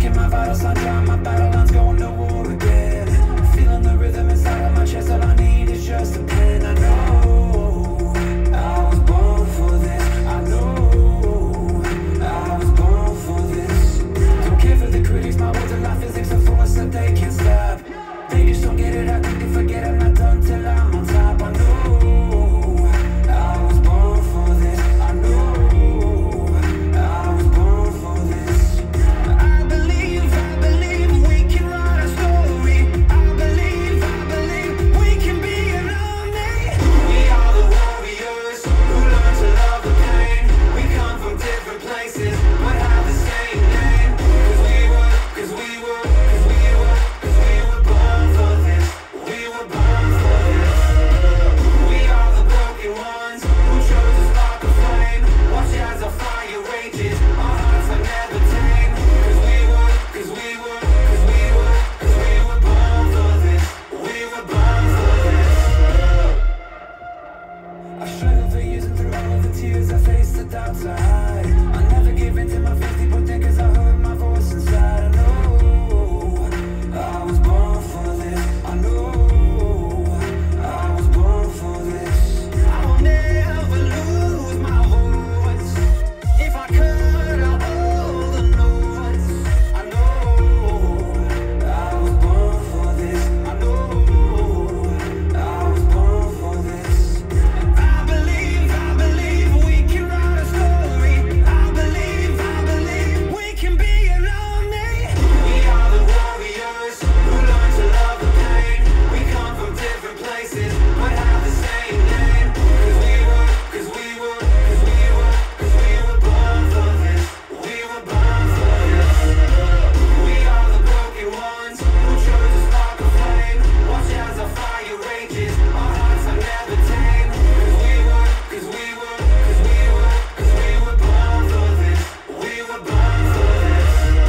checking my vitals on time, my battle lines going to war again. Feeling the rhythm inside of my chest, all I need is just a pen. I know I was born for this. I know I was born for this. Don't care for the critics, my words are like physics, a force that they can't stop. They just don't get it, I think they forget I'm not done till I'm on top. I know I was born for this. I know I was born for this. I believe we can write a story. I believe we can be an army. We are the warriors who learn to love the pain. We come from different places, but have the same name. Cause we were born for this. We were born for this. We are the broken ones who chose to spark a flame. Watch as our fire rages, our hearts are never tame. Cause we were born for this. We were born for this. I've struggled for years and through all of the tears I faced the doubts I hide. I never gave in to my fears, people think as I heard my voice inside. I know I was born for this. I know I was born for this. I will never lose my voice. If I could, I'll hold the notes. I know I was born for this. I know I was born for this. I believe we can write a story. I believe we can be an army. We are the warriors who learn to love the pain. We come from different places, but have the same name. Cause we were born for this. We were born for this. We are the broken ones who chose to spark a flame. Watch as our fire rages, our hearts are never tame. Cause we were born for this. We were born for this.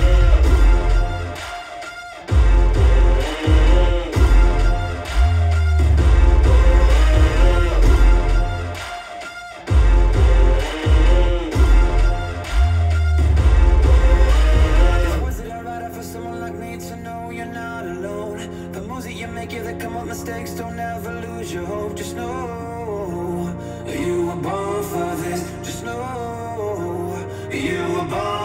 Was it alright for someone like me to know you're not alone? The moves that you make, yeah, they come up mistakes. Don't ever lose your hope. Just know you were born for this. Just know you were born.